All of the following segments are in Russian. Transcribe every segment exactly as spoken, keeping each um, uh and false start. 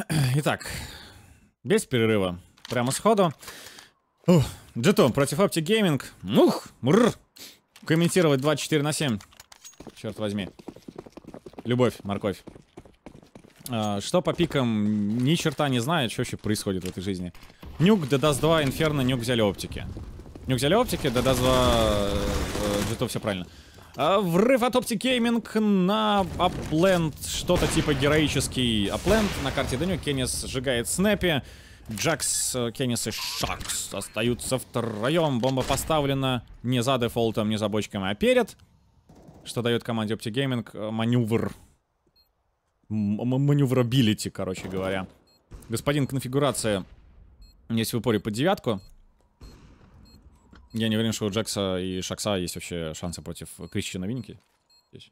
Итак, без перерыва. Прямо сходу. Джетон против Optic Gaming. Ух, мррр. Комментировать двадцать четыре на семь. Черт возьми. Любовь, морковь. А, что по пикам, ни черта не знает, что вообще происходит в этой жизни. Нюк, Дедас два, Инферно, Нюк взяли оптики. Нюк взяли оптики, Дедас два, Джетон, все правильно. А, врыв от Optic Gaming на Апленд, что-то типа героический Апленд. На карте Деню Кеннис сжигает Снэпи. Джакс, Кеннис и Шакс остаются втроем. Бомба поставлена не за дефолтом, не за бочками, а перед. Что дает команде Optic Gaming маневр. Маневрабилити, короче говоря. Господин конфигурация есть в упоре под девятку. Я не уверен, что у Джакса и Шакса есть вообще шансы против Крищена Винки. Здесь.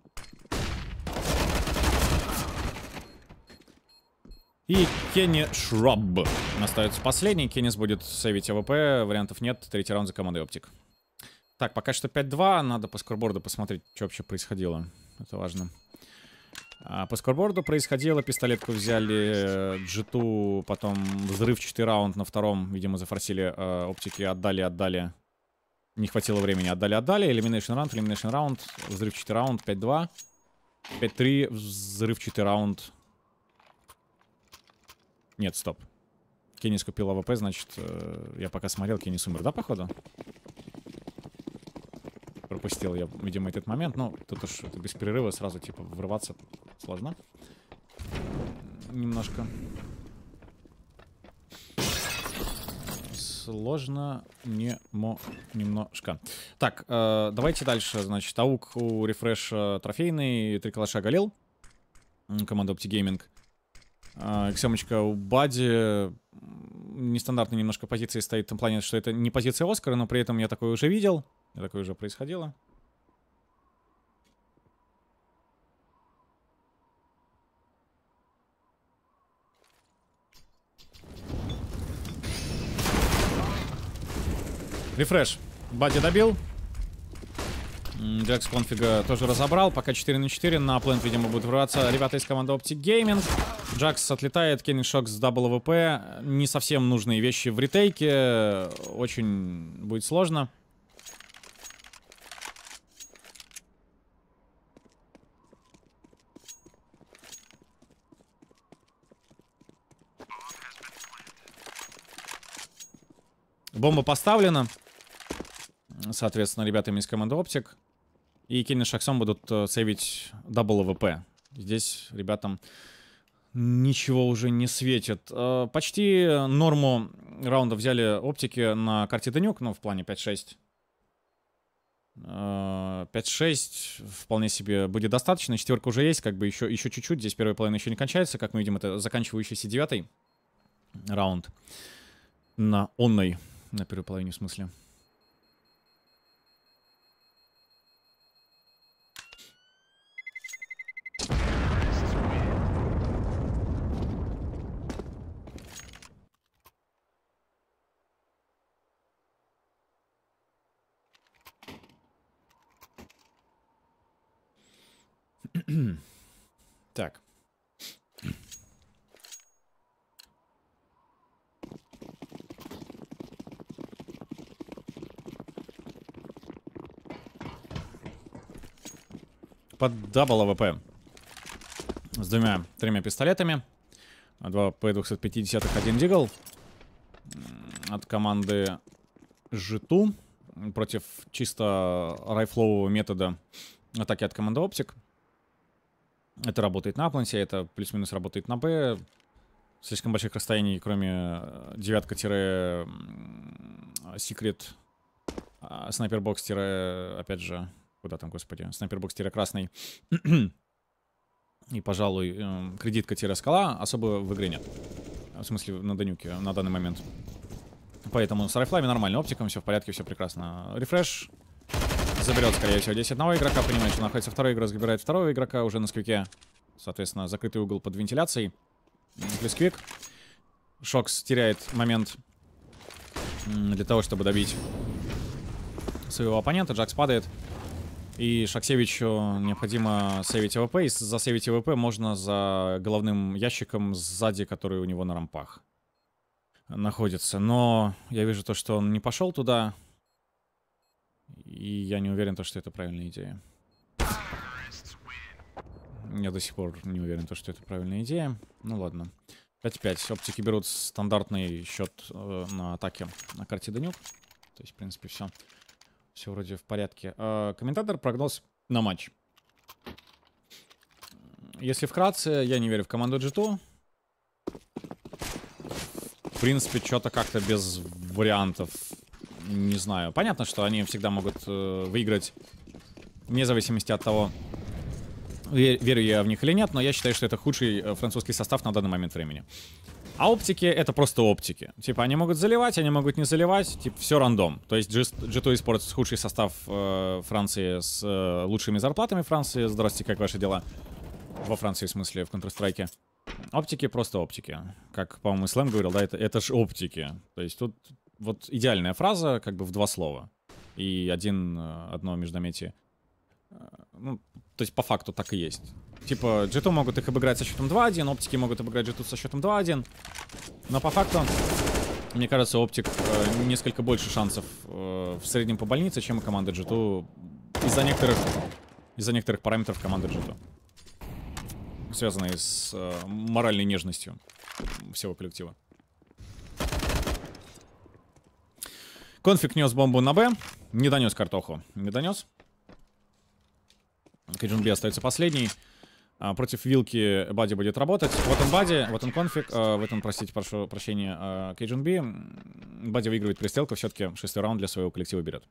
И Кенни Шраб остается последний. Кеннис будет сейвить АВП. Вариантов нет. Третий раунд за командой Оптик. Так, пока что пять два. Надо по скорборду посмотреть, что вообще происходило. Это важно. А по скорборду происходило. Пистолетку взяли. Джиту. Потом взрывчатый раунд на втором. Видимо, зафорсили э, оптики. Отдали, отдали. Не хватило времени. Отдали, отдали. Elimination раунд, elimination раунд. Взрывчатый раунд. пять два. пять три. Взрывчатый раунд. Нет, стоп. Кеннис купил АВП, значит, э, я пока смотрел, Кеннис умер, да, походу? Пропустил я, видимо, этот момент. Ну, тут уж это без перерыва сразу, типа, врываться сложно. Немножко. Сложно немо... немножко. Так, э, давайте дальше, значит, Аук у рефреша трофейный, три калаша галил. Команда Optic Gaming. Ксемочка у Бади. Нестандартной немножко позиции стоит в том плане, что это не позиция Оскара, но при этом я такое уже видел. Я такое уже происходило. Рефреш. Бади добил. Джакс конфига тоже разобрал. Пока четыре на четыре. На плент, видимо, будут врываться ребята из команды Optic Gaming. Джакс отлетает. Кенни Шок с дабл АВП. Не совсем нужные вещи в ретейке. Очень будет сложно. Бомба поставлена. Соответственно, ребятами из команды Optic. И Кенни Шаксом будут uh, сейвить дабл АВП. Здесь ребятам ничего уже не светит. Uh, почти норму раунда взяли оптики на карте Денюк, ну, в плане пять шесть. Uh, пять шесть вполне себе будет достаточно. Четверка уже есть, как бы еще, еще чуть-чуть. Здесь первая половина еще не кончается. Как мы видим, это заканчивающийся девятый раунд. На онной, на первой половине в смысле. Так. Под дабл АВП. С двумя, тремя пистолетами. Два П двести пятьдесят, один дигл. От команды Житу. Против чисто райфлового метода атаки от команды Оптик. Это работает на Апленсе, это плюс-минус работает на Б. Слишком больших расстояний, кроме девятка-секрет, снайпербокс- опять же, куда там, господи, снайпербокс-красный. И, пожалуй, кредитка-скала особо в игре нет. В смысле, на Денюке на данный момент. Поэтому с райфлами нормально, оптиком все в порядке, все прекрасно. Рефреш заберет, скорее всего, десять одного игрока. Понимает, что находится второй игрок, забирает второго игрока уже на сквике. Соответственно, закрытый угол под вентиляцией. Плюс квик. Шокс теряет момент для того, чтобы добить своего оппонента. Джакс падает. И Шаксевичу необходимо сейвить АВП, и за сейвить АВП можно за головным ящиком сзади, который у него на рампах находится. Но я вижу то, что он не пошел туда, и я не уверен, то, что это правильная идея. Я до сих пор не уверен, то, что это правильная идея. Ну ладно. пять пять. Оптики берут стандартный счет э, на атаке на карте Данюк. То есть, в принципе, все. Все вроде в порядке. Э, комментатор прогноз на матч. Если вкратце, я не верю в команду джи ту. В принципе, что-то как-то без вариантов. Не знаю. Понятно, что они всегда могут э, выиграть вне зависимости от того, верю я в них или нет, но я считаю, что это худший французский состав на данный момент времени. А оптики — это просто оптики. Типа, они могут заливать, они могут не заливать, типа, все рандом. То есть джи ту Esports — худший состав э, Франции с э, лучшими зарплатами Франции. Здравствуйте, как ваши дела? Во Франции, в смысле, в Counter-Strike. Оптики — просто оптики. Как, по-моему, Слэм говорил, да, это, это ж оптики. То есть тут вот идеальная фраза, как бы в два слова. И один, одно междометие. Ну, то есть по факту так и есть. Типа джи ту могут их обыграть со счетом два один, оптики могут обыграть джи ту со счетом два один. Но по факту, мне кажется, оптик э, несколько больше шансов э, в среднем по больнице, чем у команды джи ту. Из-за некоторых, из-за некоторых параметров команды джи ту. Связанные с э, моральной нежностью всего коллектива. Конфиг нес бомбу на Б. Не донес картоху. Не донес. Кейджун Би остается последний. А, против вилки Бади будет работать. Вот он Бади, вот он конфиг. А, в этом, простите, прошу прощения, а, Кейджун Би. Бади выигрывает пристрелку. Все-таки шестой раунд для своего коллектива берет.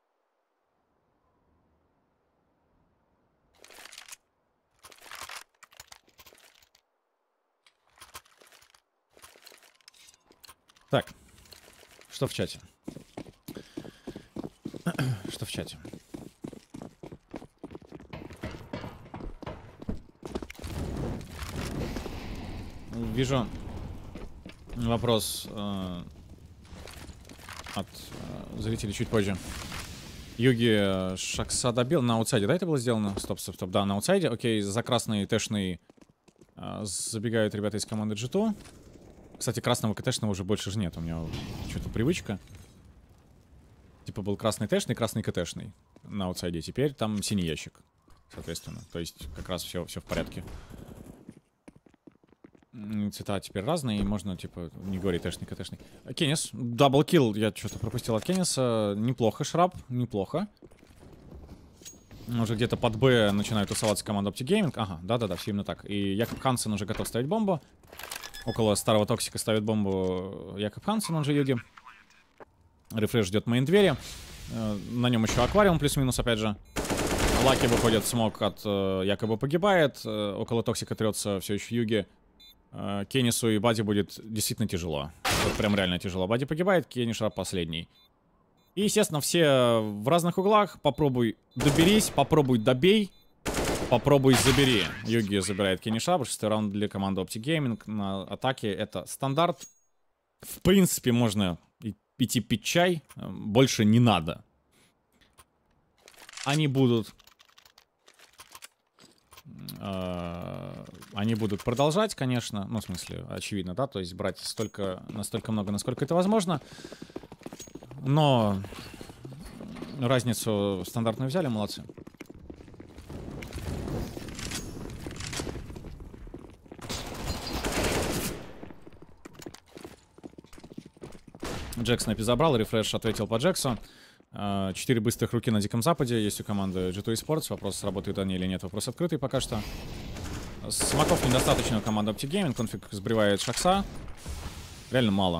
Так. Что в чате? Что в чате? Вижу вопрос э, от э, зрителей чуть позже. Юги Шакса добил на аутсайде, да, это было сделано? Стоп, стоп, стоп, да, на аутсайде. Окей, за красный тэшный э, забегают ребята из команды джи ту. Кстати, красного КТшного уже больше же нет, у меня что-то привычка. Типа был красный тэшный, красный КТшный на аутсайде, теперь там синий ящик, соответственно. То есть как раз все, все в порядке. Цвета теперь разные, и можно, типа, не говорить тэшный, КТшный. Кеннис, даблкилл, я что-то пропустил от Кенниса. Неплохо, Шраб, неплохо. Уже где-то под Б начинает тусоваться команда Optic Gaming. Ага, да-да-да, все именно так. И Якоб Хансен уже готов ставить бомбу. Около старого Токсика ставит бомбу Якоб Хансен, он же Юги. Рефреш ждет мейн двери. На нем еще аквариум плюс-минус, опять же. Лаки выходит в смог от якобы погибает. Около Токсика трется все еще Юги. Кеннису и Бади будет действительно тяжело. Вот прям реально тяжело. Бади погибает, Кенни Шраб последний. И, естественно, все в разных углах. Попробуй доберись, попробуй добей, попробуй забери. Юги забирает Кенни Шраб. Шестой раунд для команды Optic Gaming. На атаке это стандарт. В принципе, можно идти пить чай. Больше не надо. Они будут... Они будут продолжать, конечно. Ну, в смысле, очевидно, да? То есть брать столько, настолько много, насколько это возможно. Но разницу стандартную взяли, молодцы. Джекс на пи забрал, рефреш ответил по Джексу. Четыре быстрых руки на Диком Западе есть у команды джи ту Esports. Вопрос, работают они или нет, вопрос открытый пока что. Смоков недостаточно у команды Optic Gaming. Конфиг сбривает Шакса. Реально мало.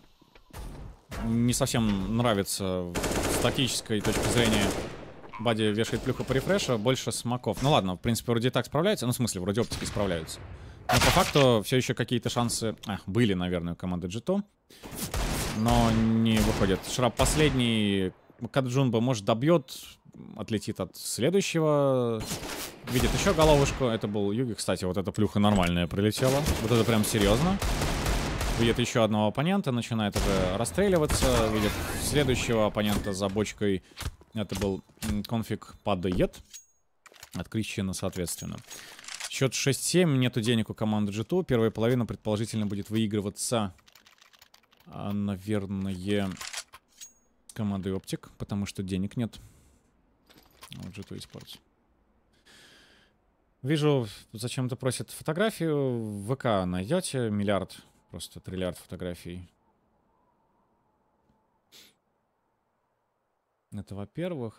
Не совсем нравится с тактической точки зрения. Бади вешает плюху по рефрешу. Больше смоков. Ну ладно, в принципе, вроде так справляется. Ну, в смысле, вроде оптики справляются. Но по факту все еще какие-то шансы... А, были, наверное, у команды джи ту. Но не выходят. Шраб последний... Каджунба, может, добьет, отлетит от следующего. Видит еще головушку. Это был Юги. Кстати, вот эта плюха нормальная прилетела. Вот это прям серьезно. Видит еще одного оппонента, начинает уже расстреливаться. Видит следующего оппонента за бочкой Это был конфиг падает. Открыть чина, соответственно. Счет шесть семь. Нету денег у команды джи ту. Первая половина, предположительно, будет выигрываться, а, наверное, командой Оптик, потому что денег нет. Вот джи ту Esports. Вижу, зачем-то просят фотографию. В ВК найдете миллиард, просто триллиард фотографий. Это во-первых.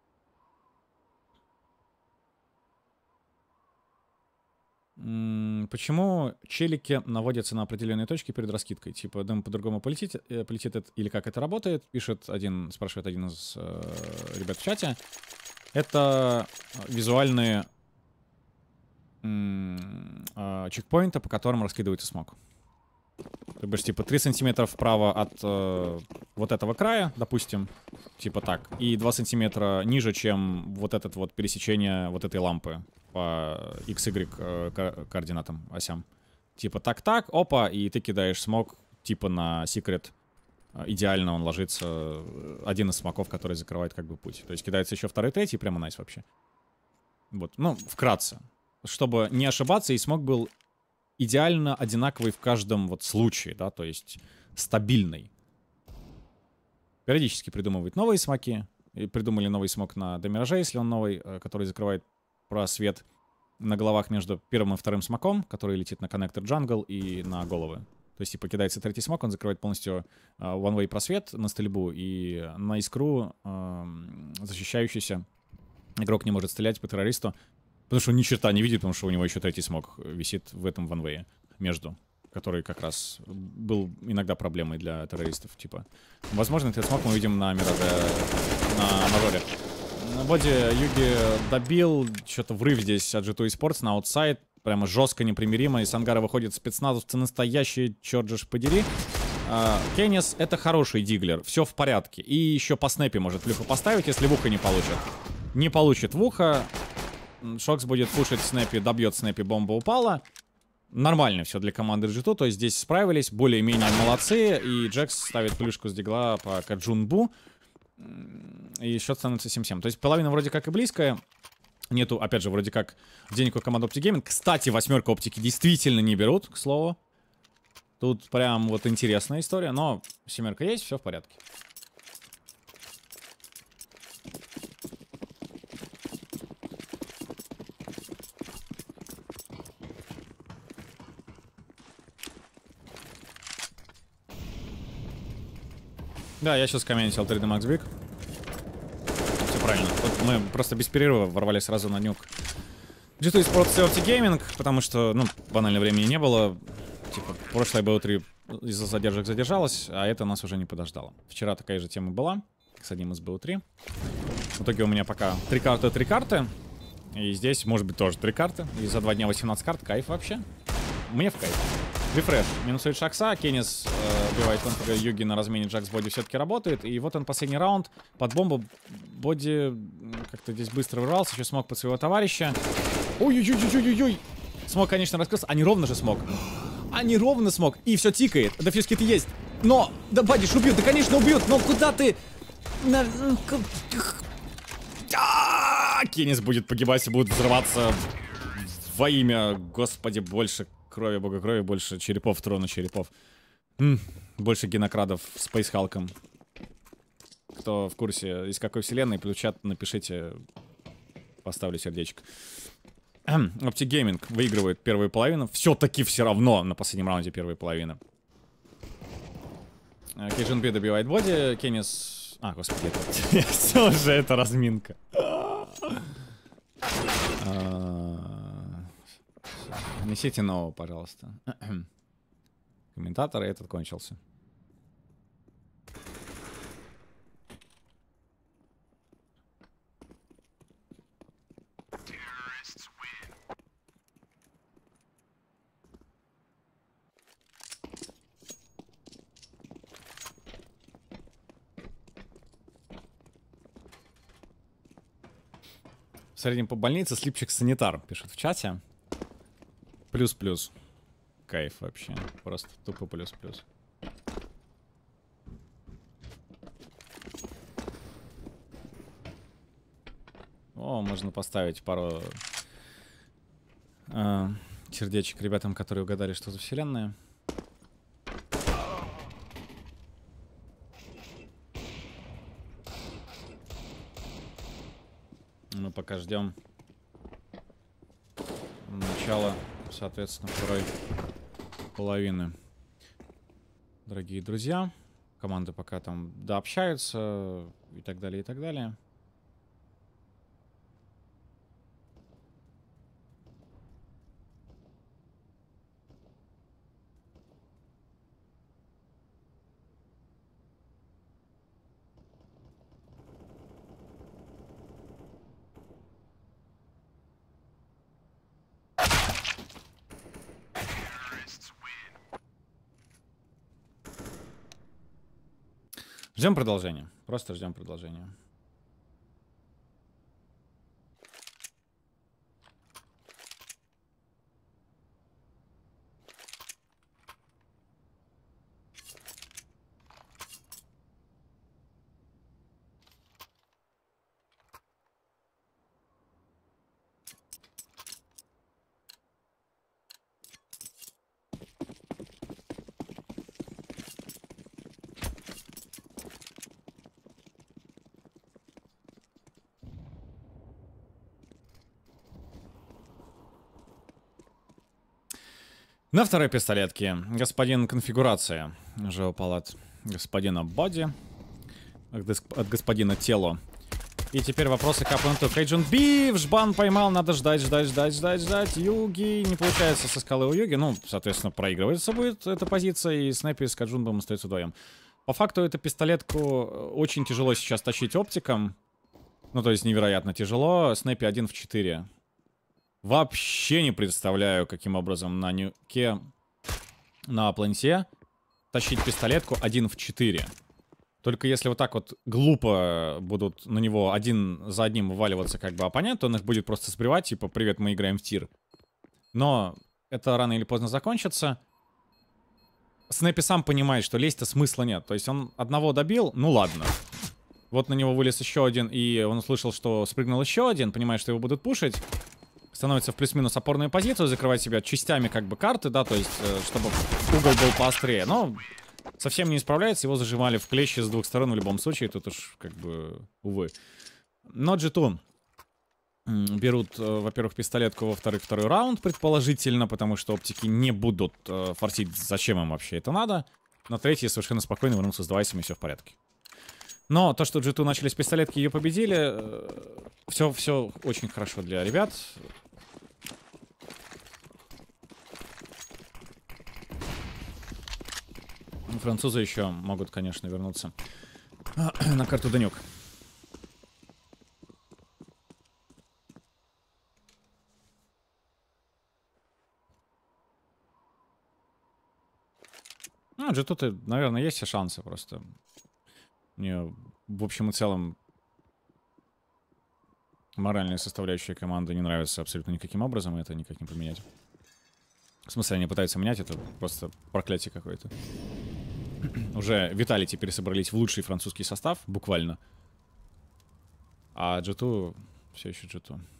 Почему челики наводятся на определенные точки перед раскидкой? Типа, дым по-другому полетит, полетит это, или как это работает? Пишет один, спрашивает один из э, ребят в чате. Это визуальные э, чекпоинты, по которым раскидывается смог. То бишь, типа, три сантиметра вправо от э, вот этого края, допустим, типа так, и два сантиметра ниже, чем вот это вот пересечение вот этой лампы по икс игрек э, координатам, осям. Типа так-так, опа, и ты кидаешь смог, типа на секрет. Идеально он ложится, один из смоков, который закрывает как бы путь. То есть кидается еще второй, третий, прямо найс вообще. Вот, ну, вкратце. Чтобы не ошибаться, и смог был идеально одинаковый в каждом вот случае, да, то есть стабильный. Периодически придумывают новые смоки. И придумали новый смок на демираже, если он новый, который закрывает просвет на головах между первым и вторым смоком, который летит на коннектор джангл и на головы. То есть, типа, кидается третий смок, он закрывает полностью uh, one-way просвет на стрельбу, и на искру uh, защищающийся игрок не может стрелять по террористу, потому что он ни черта не видит, потому что у него еще третий смок висит в этом one-way между, который как раз был иногда проблемой для террористов, типа. Возможно, этот смок мы увидим на Мираже, на мажоре. На боди Юги добил, что-то врыв здесь от джи ту Esports на аутсайд. Прямо жестко, непримиримо. Из ангара выходит спецназовцы настоящие, черт же ж подери. А, Кеннис — это хороший диглер, все в порядке. И еще по снэпе может плюху поставить, если в ухо не получит. Не получит в ухо. Шокс будет пушить снэпи, добьет снэпи, бомба упала. Нормально все для команды джи ту, то есть здесь справились, более-менее молодцы. И Джекс ставит плюшку с дигла по Каджунбу. И счет становится семь семь. То есть половина вроде как и близкая. Нету, опять же, вроде как денег у команды Optic Gaming. Кстати, восьмерка оптики действительно не берут, к слову. Тут прям вот интересная история. Но семерка есть, все в порядке. Да, я сейчас комментил три дэ Max Big. Все правильно. Тут мы просто без перерыва ворвались сразу на нюк джи ту Esports и Optic Gaming, потому что, ну, банально времени не было. Типа, прошлое би о три из-за задержек задержалось, а это нас уже не подождало. Вчера такая же тема была с одним из би о три. В итоге у меня пока три карты, три карты. И здесь, может быть, тоже три карты. И за два дня восемнадцать карт. Кайф вообще. Мне в кайф. Рефреш. Минусует Шакса. Кеннис э, убивает конфига Юги на размене. Джакс боди все-таки работает. И вот он последний раунд. Под бомбу. Боди как-то здесь быстро вырвался. Еще смог под своего товарища. Ой-ой-ой-ой-ой-ой. Смог, конечно, раскрылся. А не ровно же смог. А не ровно смог. И все тикает. Дефьюз кит есть. Но, да, Бадиш, убьют. Да, конечно, убьют. Но куда ты... Кеннис будет погибать и будет взрываться во имя, господи, больше крови, бога крови, больше черепов, трона черепов. М -м, больше генокрадов с Space Hulk'ом. Кто в курсе, из какой вселенной, плюс чат напишите, поставлю сердечко. Optic Gaming выигрывает первую половину. Все-таки все равно на последнем раунде первой половины. Кейджин-Би добивает боди, Кеннис... А, господи, это... Все же это разминка. Несите нового, пожалуйста. Комментатор, и этот кончился. В среднем по больнице слипчик санитар пишет в чате. Плюс-плюс. Кайф вообще. Просто тупо плюс-плюс. но можно поставить пару э, сердечек ребятам, которые угадали, что за вселенная. Мы пока ждем начала, соответственно, второй половины. Дорогие друзья, команды пока там дообщаются и так далее, и так далее. Ждем продолжения. Просто ждем продолжения. На второй пистолетке господин конфигурация уже упал от господина боди, от господина тело. И теперь вопросы к оппоненту. Кейджун Би, жбан поймал, надо ждать, ждать, ждать, ждать, ждать. Юги, не получается со скалы у Юги. Ну, соответственно, проигрывается будет эта позиция, и Снэппи с Каджунбом остается вдвоем. По факту эту пистолетку очень тяжело сейчас тащить оптиком. Ну, то есть невероятно тяжело. Снэппи один в четыре. Вообще не представляю, каким образом на нюке, на планте тащить пистолетку один в четыре. Только если вот так вот глупо будут на него один за одним вываливаться как бы оппонент, он их будет просто сбривать, типа «Привет, мы играем в тир». Но это рано или поздно закончится. Снэппи сам понимает, что лезть-то смысла нет. То есть он одного добил, ну ладно. Вот на него вылез еще один, и он услышал, что спрыгнул еще один, понимает, что его будут пушить. Становится в плюс-минус опорную позицию, закрывать себя частями как бы карты, да, то есть, э, чтобы угол был поострее. Но совсем не исправляется, его зажимали в клещи с двух сторон в любом случае, тут уж как бы, увы. Но джи ту берут, э, во-первых, пистолетку, во-вторых, второй раунд, предположительно, потому что оптики не будут э, форсить, зачем им вообще это надо. На третий совершенно спокойно вернуться с девайсами, и все в порядке. Но то, что джи ту начали с пистолетки и ее победили, э, все, все очень хорошо для ребят. Французы еще могут, конечно, вернуться на карту Данюк. Ну, джи ту, наверное, есть все шансы просто. Мне, в общем и целом, моральная составляющая команды не нравится абсолютно никаким образом, и это никак не поменять. В смысле, они пытаются менять, это просто проклятие какое-то. Уже Виталити пересобрались в лучший французский состав, буквально. А джи ту все еще джи ту.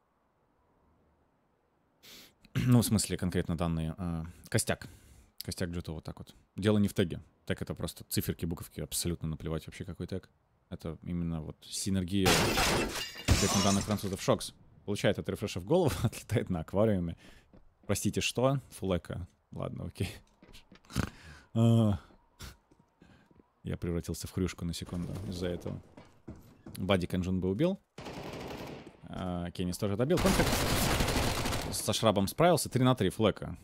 Ну, в смысле, конкретно данные. А, костяк. Костяк джи ту вот так вот. Дело не в теге. Тег — это просто циферки, буковки, абсолютно наплевать вообще какой тег. Это именно вот синергия конкретно данных французов. Шокс получает от рефреша в голову, отлетает на аквариуме. Простите, что? Фулека. Ладно, окей. А, я превратился в хрюшку на секунду из-за этого. Бади Канжун бы убил. А, Кеннис тоже добил. Конфиг со шрабом справился. три на три Фулека.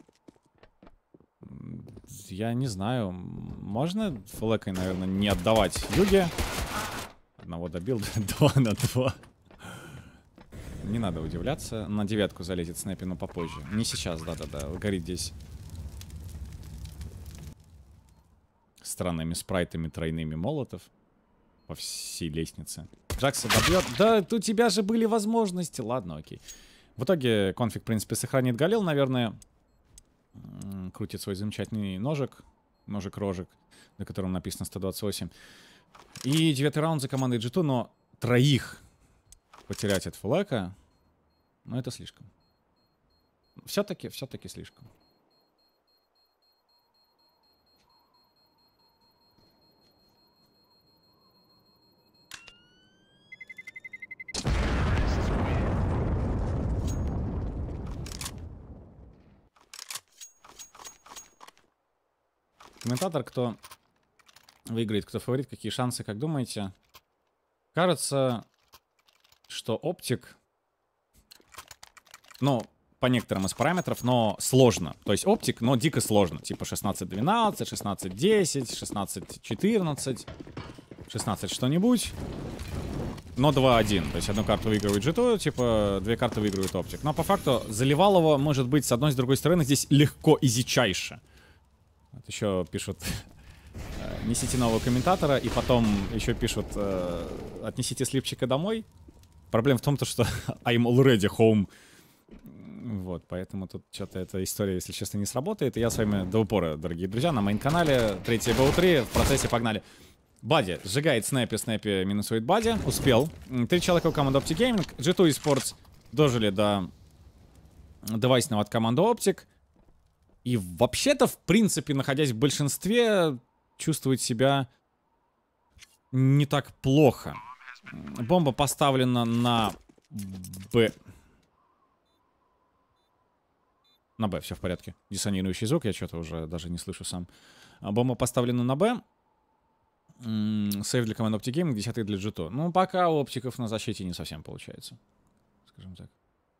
Я не знаю. Можно Фулекой, наверное, не отдавать Юге. Одного добил. Два на два. Не надо удивляться. На девятку залезет Снэппи, но попозже. Не сейчас, да-да-да. Горит здесь странными спрайтами тройными молотов по всей лестнице. Джакса добьет. Да, у тебя же были возможности. Ладно, окей. В итоге конфиг, в принципе, сохранит Галил, наверное. Крутит свой замечательный ножик. Ножик-рожик, на котором написано сто двадцать восемь. И девятый раунд за командой джи ту, но троих потерять от флэка. Но это слишком. Все-таки, все-таки слишком. Комментатор, кто выиграет, кто фаворит, какие шансы, как думаете? Кажется, что оптик, ну, по некоторым из параметров, но сложно. То есть оптик, но дико сложно. Типа шестнадцать двенадцать, шестнадцать десять, шестнадцать четырнадцать, шестнадцать что-нибудь. Но два один. То есть одну карту выигрывает джи ту, типа две карты выигрывает оптик. Но по факту Заливалово может быть с одной и с другой стороны здесь легко и изичайше. Вот еще пишут, несите нового комментатора, и потом еще пишут, э, отнесите слипчика домой. Проблема в том, что I'm already home. Вот, поэтому тут что-то эта история, если честно, не сработает. И я с вами до упора, дорогие друзья, на мейн-канале. Третий бэ о три, в процессе погнали. Бади сжигает снэпи, снэпи минусует Бади. Успел. Три человека у команды Optic Gaming. джи ту Esports дожили до девайсного от команды Optic. И вообще-то, в принципе, находясь в большинстве, чувствует себя не так плохо. Бомба поставлена на Б. На Б, все в порядке. Диссонирующий звук, я что-то уже даже не слышу сам. Бомба поставлена на Б. Сейв для команды Optic Gaming, десятый для джи ту. Ну, пока у оптиков на защите не совсем получается. Скажем так.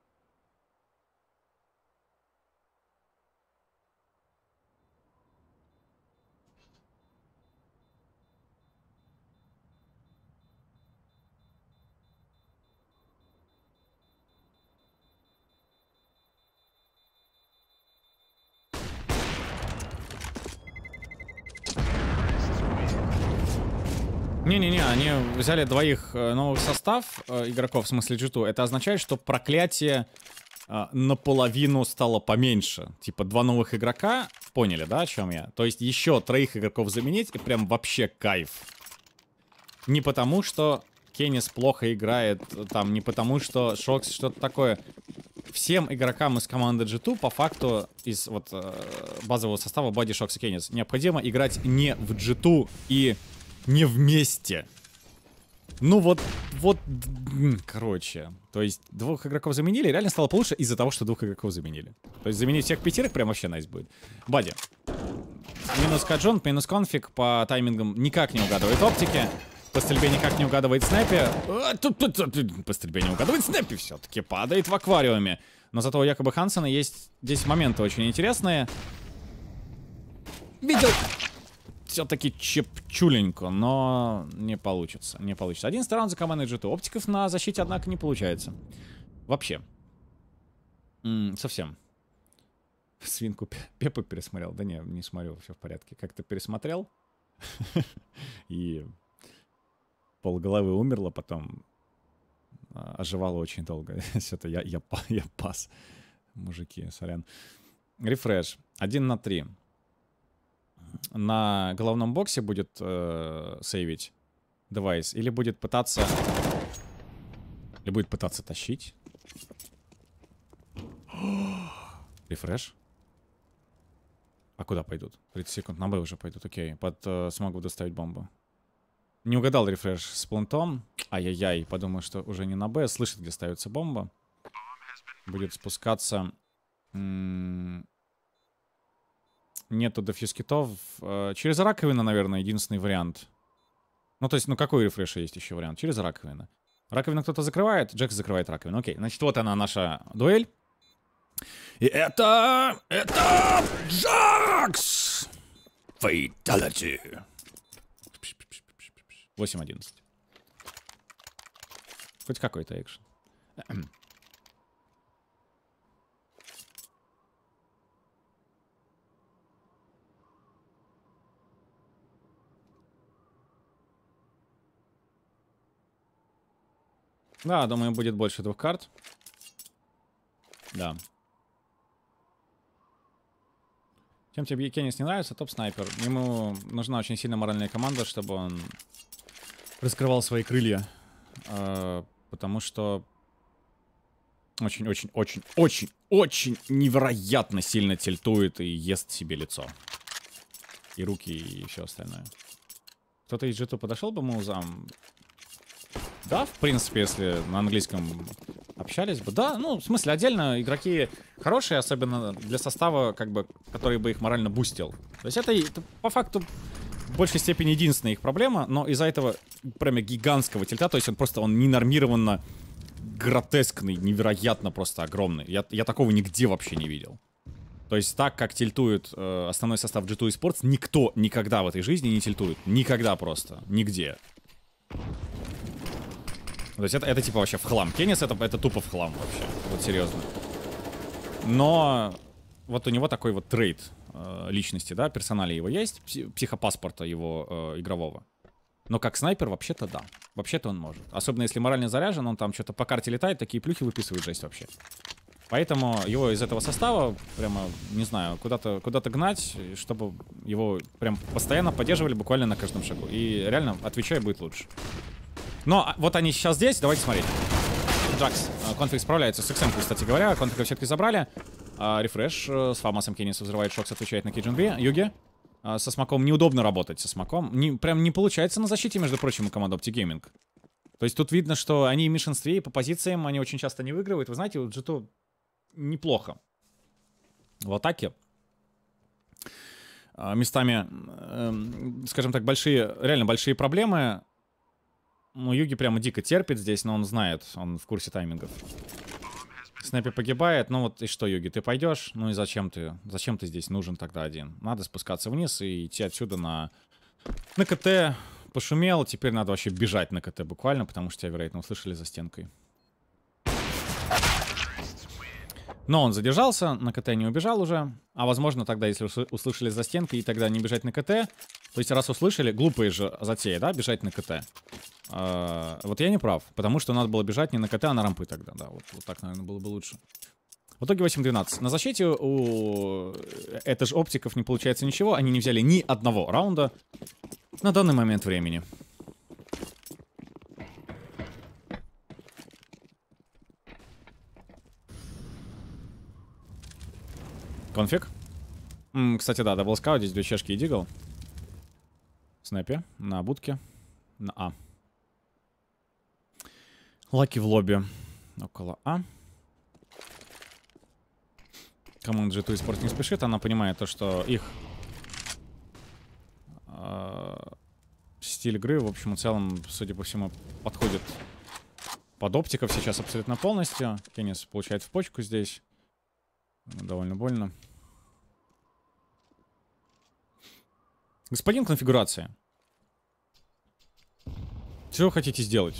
Не-не-не, они взяли двоих новых состав э, игроков, в смысле джи ту. Это означает, что проклятие э, наполовину стало поменьше. Типа два новых игрока, поняли, да, о чем я? То есть еще троих игроков заменить, и прям вообще кайф. Не потому, что Кеннис плохо играет, там, не потому, что Шокс что-то такое. Всем игрокам из команды джи ту, по факту, из вот э, базового состава Бади, Шокс и Кеннис, необходимо играть не в джи ту и не вместе. Ну вот, вот, короче. То есть двух игроков заменили, реально стало получше из-за того, что двух игроков заменили. То есть заменить всех пятерых прям вообще найс будет. Бади. Минус каджон, минус конфиг, по таймингам никак не угадывает оптики. По стрельбе никак не угадывает снэпи. По стрельбе не угадывает снэпи, все-таки падает в аквариуме. Но зато у якобы Хансена есть здесь моменты очень интересные. Видел... Все-таки чепчуленько, но не получится, не получится. одиннадцатый раунд за командой джи ту. Оптиков на защите, однако, не получается. Вообще. М-м, совсем. Свинку Пеппу пересмотрел. Да не, не смотрел, все в порядке. Как-то пересмотрел. И полголовы умерло, потом оживало очень долго. Все-то я, я, я пас. Мужики, сорян. Рефреш. один на три. На головном боксе будет э, сейвить девайс, или будет пытаться... Или будет пытаться тащить. Рефреш. А куда пойдут? тридцать секунд на Б уже пойдут, окей. Под э, смогу доставить бомбу. Не угадал рефреш с плентом. Ай-яй-яй, подумал, что уже не на Б. Слышит, где ставится бомба. Будет спускаться... М- Нету дефьюз китов. Через раковину, наверное, единственный вариант. Ну, то есть, ну, какой рефреша есть еще вариант? Через раковину. Раковину кто-то закрывает, Джекс закрывает раковину. Окей, значит, вот она, наша дуэль. И это... Это... Джекс! Fatality. восемь одиннадцать. Хоть какой-то экшен. Да, думаю, будет больше двух карт. Да. Чем тебе Кеннис не нравится? Топ-снайпер. Ему нужна очень сильная моральная команда, чтобы он раскрывал свои крылья. потому что очень-очень-очень-очень-очень невероятно сильно тильтует и ест себе лицо. И руки, и все остальное. Кто-то из джи ту подошел бы музам? Да, в принципе, если на английском общались бы. Да, ну, в смысле, отдельно игроки хорошие, особенно для состава, как бы, который бы их морально бустил. То есть это, это по факту в большей степени единственная их проблема, но из-за этого прямо гигантского тильта, то есть он просто, он ненормированно гротескный, невероятно просто огромный. Я, я такого нигде вообще не видел. То есть так, как тильтует э, основной состав джи ту Esports, никто никогда в этой жизни не тильтует. Никогда просто. Нигде. То есть это, это типа вообще в хлам. Кеннис это, это тупо в хлам вообще. Вот серьезно. Но вот у него такой вот трейд э, личности, да, персонали его есть, психопаспорта его э, игрового. Но как снайпер вообще-то да. Вообще-то он может. Особенно если морально заряжен, он там что-то по карте летает, такие плюхи выписывает, жесть вообще. Поэтому его из этого состава прямо, не знаю, куда-то куда-то гнать, чтобы его прям постоянно поддерживали буквально на каждом шагу. И реально, отвечаю, будет лучше. Но вот они сейчас здесь, давайте смотреть. Джакс, конфиг справляется с иксэм, кстати говоря. Конфига все-таки забрали. Рефреш с фамасом Кеннис взрывает Шокс, отвечает на Кейджин Би. Юги. Со смоком неудобно работать, со смоком. Не, прям не получается на защите, между прочим, у команды Optic Gaming. То есть тут видно, что они в меньшинстве, и по позициям они очень часто не выигрывают. Вы знаете, у джи ту неплохо в атаке. Местами, скажем так, большие, реально большие проблемы. Ну, Юги прямо дико терпит здесь, но он знает, он в курсе таймингов. Снэпи погибает, ну вот и что, Юги, ты пойдешь? Ну и зачем ты, зачем ты здесь нужен тогда один? Надо спускаться вниз и идти отсюда на, на КТ. Пошумел, теперь надо вообще бежать на КТ буквально, потому что тебя, вероятно, услышали за стенкой. Но он задержался, на КТ не убежал уже. А возможно тогда, если услышали за стенкой, и тогда не бежать на КТ. То есть раз услышали, глупые же затеи, да, бежать на КТ. А, вот я не прав, потому что надо было бежать не на КТ, а на рампы тогда, да. Вот, вот так, наверное, было бы лучше. В итоге восемь двенадцать. На защите у это же оптиков не получается ничего. Они не взяли ни одного раунда на данный момент времени. Конфиг. М, кстати, да, даблскаут, здесь две чешки и дигл. Снэпи на будке. На А. Лаки в лобби. Около А. Команда джи ту Esports не спешит. Она понимает то, что их э, стиль игры, в общем и целом, судя по всему, подходит под оптиков сейчас абсолютно полностью. Кеннис получает в почку здесь. Довольно больно. Господин конфигурация. Что вы хотите сделать?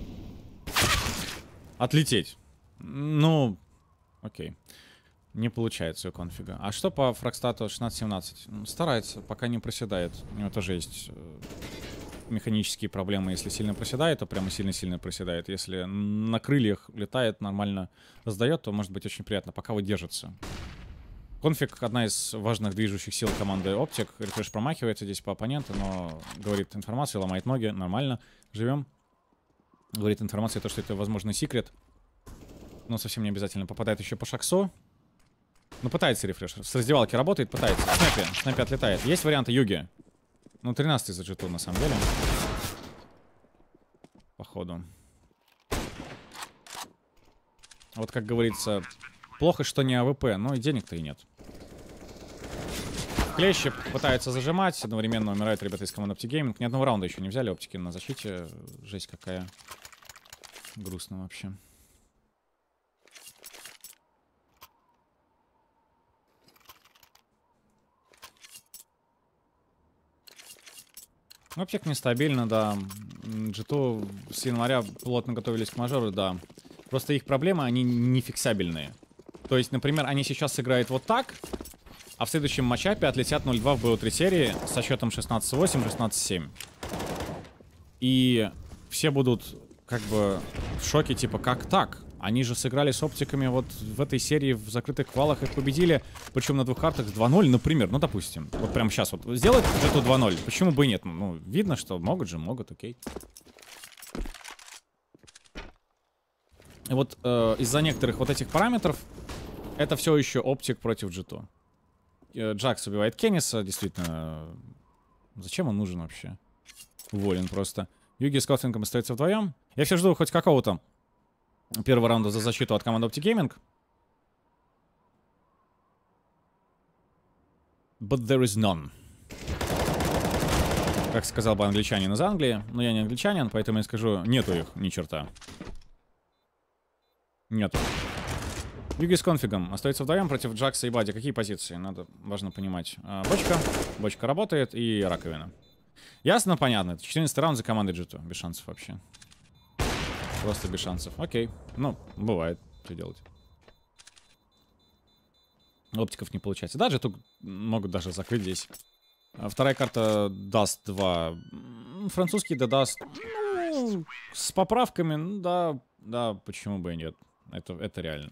Отлететь. Ну, окей. Не получается у конфига. А что по фрагстату шестнадцать семнадцать? Старается, пока не проседает. У него тоже есть механические проблемы. Если сильно проседает, то прямо сильно-сильно проседает. Если на крыльях летает, нормально сдает, то может быть очень приятно. Пока вот держится. Конфиг — одна из важных движущих сил команды Optic. Рефреш промахивается здесь по оппоненту, но говорит информацию, ломает ноги. Нормально. Живем. Говорит информация, то, что это, возможно, секрет. Но совсем не обязательно. Попадает еще по шаксу. Ну, пытается рефреш. С раздевалки работает, пытается. Снэпи. Снэпи отлетает. Есть варианты Юги. Ну, тринадцатый за джи ту, на самом деле. Походу. Вот, как говорится, плохо, что не АВП, но и денег-то и нет. Клещи пытаются зажимать. Одновременно умирают ребята из команды Optic Gaming. Ни одного раунда еще не взяли. Оптики на защите. Жесть какая. Грустно вообще. Оптик нестабильно, да. джи ту с января плотно готовились к мажору, да. Просто их проблемы, они не фиксабельные. То есть, например, они сейчас сыграют вот так, а в следующем матчапе отлетят ноль два в бэ о три серии со счетом шестнадцать восемь, шестнадцать семь. И все будут как бы в шоке, типа, как так? Они же сыграли с оптиками вот в этой серии в закрытых квалах, их победили, причем на двух картах с два ноль, например, ну, допустим. Вот прямо сейчас вот сделать джи ту два ноль, почему бы и нет? Ну, видно, что могут же, могут, окей. И вот э, из-за некоторых вот этих параметров это все еще оптик против джи ту. Джакс убивает Кенниса, действительно. Зачем он нужен вообще? Уволен просто. Юги с Котлингом остаются вдвоем. Я все жду хоть какого-то первого раунда за защиту от команды Optic Gaming. But there is none. Как сказал бы англичанин из Англии. Но я не англичанин, поэтому я скажу, нету их ни черта. Нету. Юги с конфигом остается вдвоем против Джакса и Бади. Какие позиции? Надо, важно понимать. А, бочка. Бочка работает и раковина. Ясно, понятно. Это четырнадцатый раунд за командой джи ту. Без шансов вообще. Просто без шансов. Окей. Ну, бывает. Что делать? Оптиков не получается. Да, джи ту могут даже закрыть здесь. А вторая карта Dust два. Французский да Dust. Ну, с поправками, ну да, да, почему бы и нет. Это, это реально.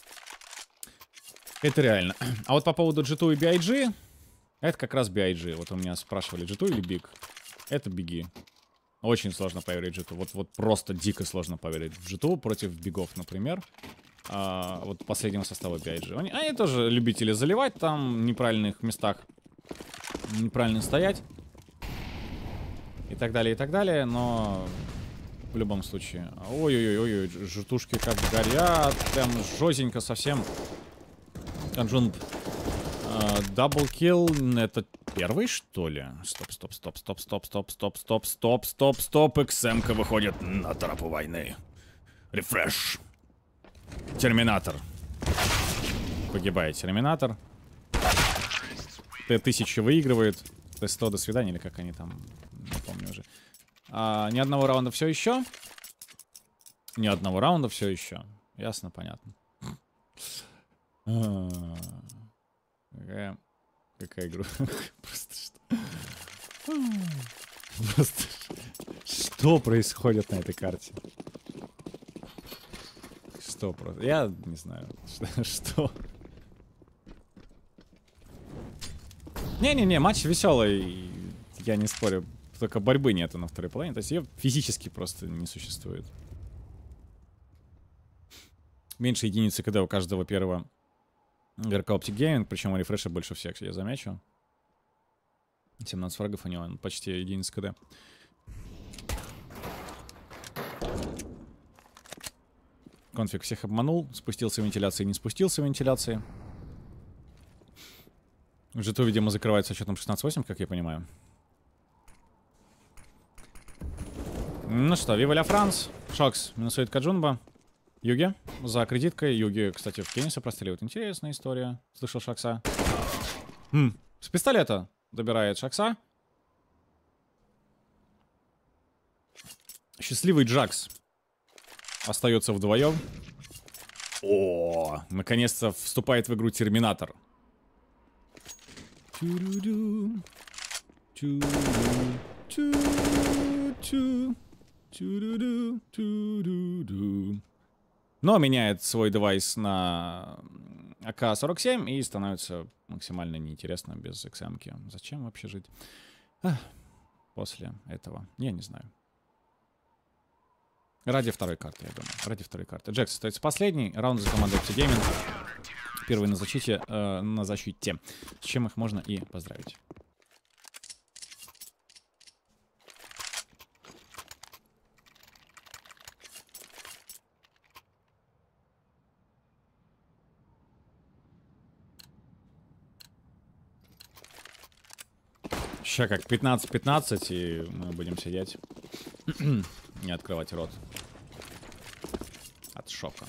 Это реально. А вот по поводу джи ту и би ай джи, это как раз би ай джи. Вот у меня спрашивали, джи ту или Big. Это биги. Очень сложно поверить в джи ту. Вот, вот просто дико сложно поверить в джи ту против бигов, например. А, вот последнего состава би ай джи. Они, они тоже любители заливать там в неправильных местах. Неправильно стоять. И так далее, и так далее. Но в любом случае. Ой-ой-ой, жутушки как горят. Прям жестенько совсем. Анджун. Даблкилл. Это первый, что ли? Стоп, стоп, стоп, стоп, стоп, стоп, стоп, стоп, стоп, стоп, стоп. икс эм-ка выходит на тропу войны. Рефреш. Терминатор. Погибает Терминатор. Т тысяча выигрывает. Т сто до свидания, или как они там. Не помню уже. А, ни одного раунда все еще. Ни одного раунда все еще. Ясно, понятно. Какая, какая игра. Просто что? Просто что происходит на этой карте? Что просто? Я не знаю. Что? Не-не-не, матч веселый. Я не спорю. Только борьбы нету на второй половине. То есть ее физически просто не существует. Меньше единицы КД у каждого первого игрока Optic Gaming. Причем у рефреша больше всех, я замечу. семнадцать фрагов у него, он почти единица КД. Конфиг всех обманул. Спустился в вентиляции, не спустился в вентиляции. джи ту, видимо, закрывается счетом шестнадцать восемь, как я понимаю. Ну что, Viva la France. Шокс минусует Каджунба. Юги за кредиткой. Юги, кстати, в Кенниса простреливают. Интересная история. Слышал Шокса. Хм. С пистолета добирает Шокса. Счастливый Джакс остается вдвоем. О, наконец-то вступает в игру Терминатор. Но меняет свой девайс на а ка сорок семь и становится максимально неинтересно без икс эм-ки. Зачем вообще жить Ах, после этого? Я не знаю. Ради второй карты, я думаю. Ради второй карты. Джекс остается последний. Раунд за командой Optic Gaming. Первый на защите, э, на защите. С чем их можно и поздравить. Сейчас как пятнадцать пятнадцать, и мы будем сидеть. Не открывать рот. От шока.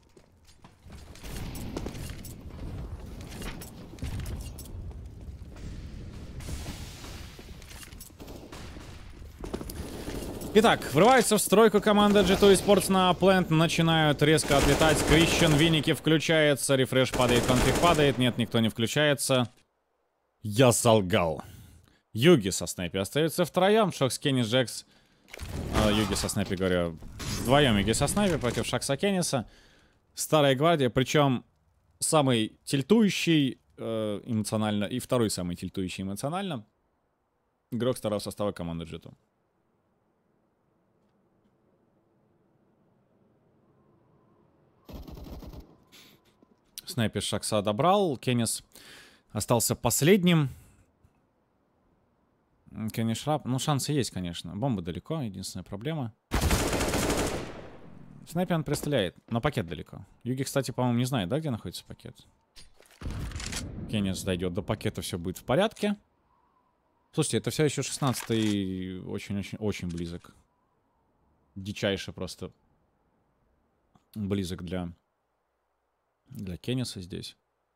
Итак, врывается в стройку команда джи ту Esports на Plant. Начинают резко отлетать. Christian Винники включается. Рефреш падает, конфиг падает. Нет, никто не включается. Я солгал. Юги со снайпи остаются втроем. Шокс, Кеннис, Джекс. А, Юги со снайпи, говорю. Вдвоем Юги со снайпи против Шокса, Кенниса. Старая гвардия. Причем самый тильтующий э, эмоционально и второй самый тильтующий эмоционально игрок старого состава команды джи ту. Снайпер Шакса добрал. Кеннис остался последним. Кеннис Шрап. Ну, шансы есть, конечно. Бомба далеко. Единственная проблема. Снайпер он пристреляет. Но пакет далеко. Юги, кстати, по-моему, не знает, да, где находится пакет? Кеннис дойдет до пакета, все будет в порядке. Слушайте, это все еще шестнадцатый. Очень-очень-очень близок. Дичайше просто близок для... Для Кенниса здесь.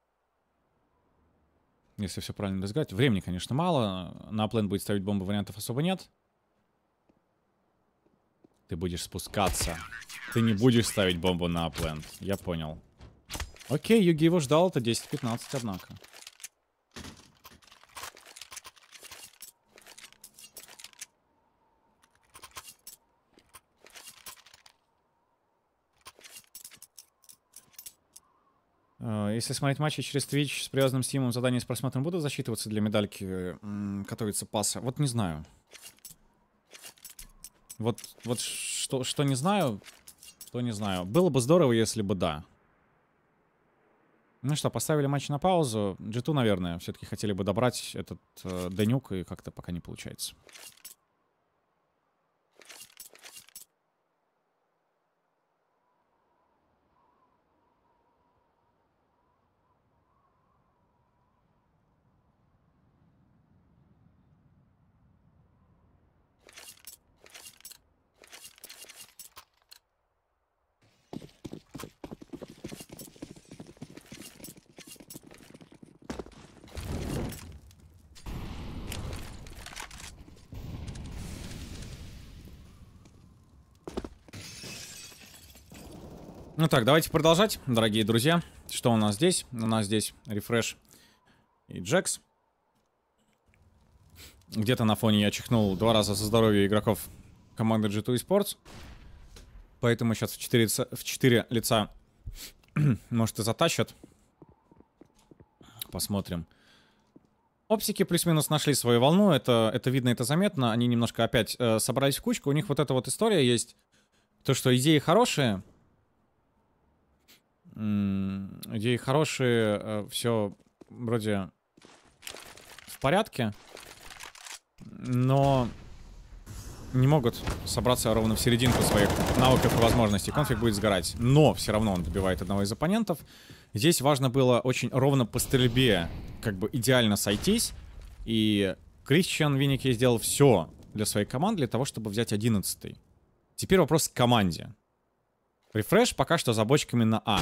Если все правильно разгадать. Времени, конечно, мало. На план будет ставить бомбу, вариантов особо нет. Ты будешь спускаться. Ты не будешь ставить бомбу на план. Я понял. Окей, Юги его ждал. Это десять пятнадцать, однако. Если смотреть матчи через Twitch с привязанным стимом, задания с просмотром будут засчитываться для медальки, готовится паса? Вот не знаю. Вот, вот что, что не знаю, то не знаю. Было бы здорово, если бы да. Ну что, поставили матч на паузу. джи ту, наверное, все-таки хотели бы добрать этот э, Денюк, и как-то пока не получается. Ну так, давайте продолжать, дорогие друзья. Что у нас здесь? У нас здесь рефреш и Джекс. Где-то на фоне я чихнул два раза за здоровье игроков команды джи ту Esports. Поэтому сейчас в четыре лица, в четыре лица может и затащат. Посмотрим. Оптики плюс-минус нашли свою волну. Это, это видно, это заметно. Они немножко опять э, собрались в кучку. У них вот эта вот история есть. То, что идеи хорошие. Идеи хорошие, все вроде в порядке, но не могут собраться ровно в серединку своих навыков и возможностей. Конфиг будет сгорать, но все равно он добивает одного из оппонентов. Здесь важно было очень ровно по стрельбе, как бы идеально сойтись, и Кристиан Винники сделал все для своей команды, для того, чтобы взять одиннадцатый. Теперь вопрос к команде. Рефреш пока что за бочками на А.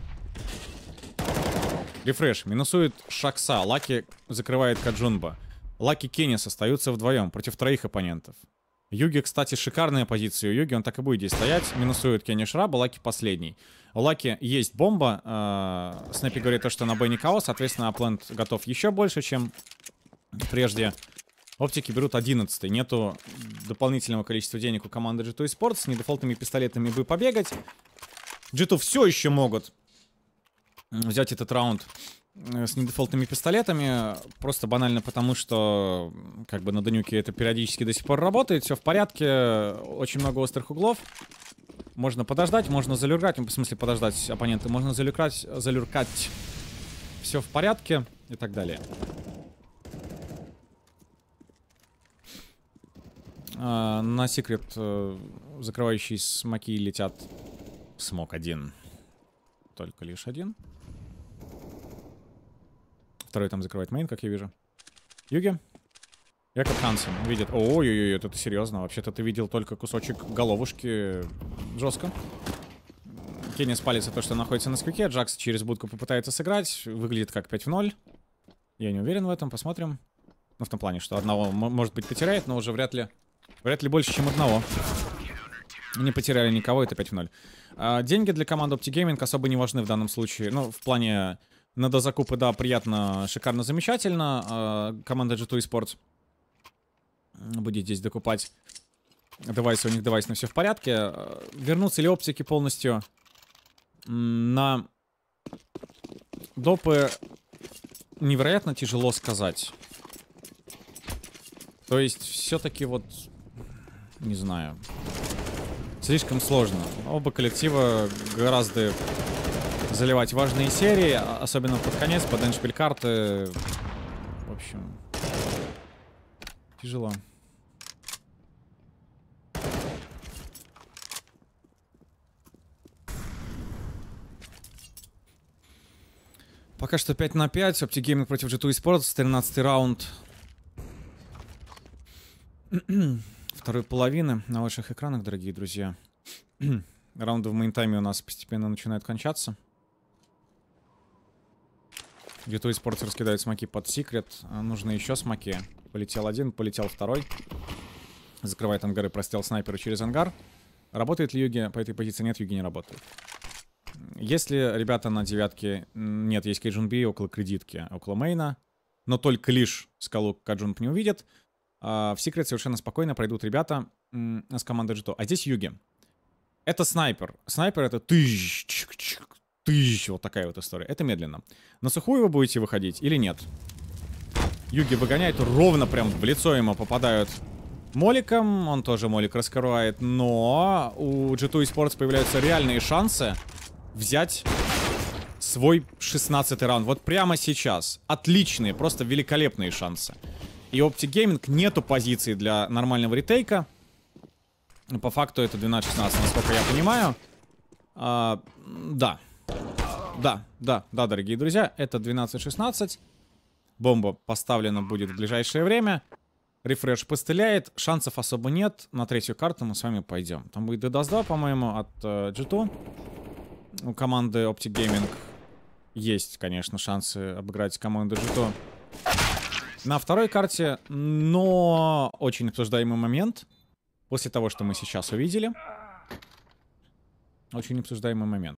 Рефреш минусует Шакса. Лаки закрывает Каджунба. Лаки Кеннис остаются вдвоем против троих оппонентов. Юги, кстати, шикарная позиция. У Юги он так и будет здесь стоять. Минусует Кенни Шраба. Лаки последний. У Лаки есть бомба. Э-э, Снэпи говорит то, что на Б никого. Соответственно, Аплент готов еще больше, чем прежде. Оптики берут одиннадцатый. Нету дополнительного количества денег у команды джи ту Esports. С недефолтными пистолетами бы побегать. джи ту все еще могут взять этот раунд с недефолтными пистолетами. Просто банально потому, что как бы на Данюке это периодически до сих пор работает. Все в порядке. Очень много острых углов. Можно подождать, можно залюркать. В смысле подождать оппонента. Можно залюркать, залюркать. Все в порядке и так далее. А, на секрет закрывающие смоки летят. Смок один. Только лишь один. Второй там закрывает мейн, как я вижу. Юги. Якоб Хансен видит. Ой-ой-ой, это ты серьезно. Вообще-то ты видел только кусочек головушки. Жестко. Кенни спалится то, что находится на сквике. Джакс через будку попытается сыграть. Выглядит как пять в ноль. Я не уверен в этом. Посмотрим. Ну, в том плане, что одного, может быть, потеряет, но уже вряд ли... Вряд ли больше, чем одного. Не потеряли никого, это пять в ноль. А, деньги для команды OptiGaming особо не важны в данном случае. Ну, в плане на дозакупы, да, приятно, шикарно, замечательно. А, команда джи ту Esports будет здесь докупать девайсы, у них девайс, но все в порядке. Вернутся ли оптики полностью на допы, невероятно тяжело сказать. То есть, все-таки вот, не знаю, слишком сложно. Оба коллектива гораздо заливать важные серии, особенно под конец, под эндшпиль карты. В общем, тяжело. Пока что пять на пять. Optic Gaming против джи ту Esports. тринадцатый раунд второй половины на ваших экранах, дорогие друзья. Раунды в мейнтайме у нас постепенно начинают кончаться. джи ту Esports раскидает смоки под секрет. Нужны еще смоки. Полетел один, полетел второй. Закрывает ангары, прострел снайпера через ангар. Работает ли Юги по этой позиции? Нет, Юги не работает. Если ребята на девятке... Нет, есть Кайджун Би около кредитки, около мейна. Но только лишь скалу Каджунп не увидит. А в секрет совершенно спокойно пройдут ребята с командой джи ту. А здесь Юги. Это снайпер. Снайпер это тыщ, тыщ, вот такая вот история. Это медленно. На сухую вы будете выходить или нет? Юги выгоняет ровно прям в лицо ему попадают моликом. Он тоже молик раскрывает. Но у джи ту Esports появляются реальные шансы взять свой шестнадцатый раунд. Вот прямо сейчас. Отличные, просто великолепные шансы. И Optic Gaming нету позиции для нормального ретейка. По факту это двенадцать шестнадцать, насколько я понимаю. А, да. Да, да, да, дорогие друзья. Это двенадцать шестнадцать. Бомба поставлена будет в ближайшее время. Рефреш постреляет. Шансов особо нет. На третью карту мы с вами пойдем. Там будет ди дас два, по-моему, от uh, джи ту. У команды Optic Gaming есть, конечно, шансы обыграть команду джи ту на второй карте. Но очень обсуждаемый момент. После того, что мы сейчас увидели. Очень обсуждаемый момент.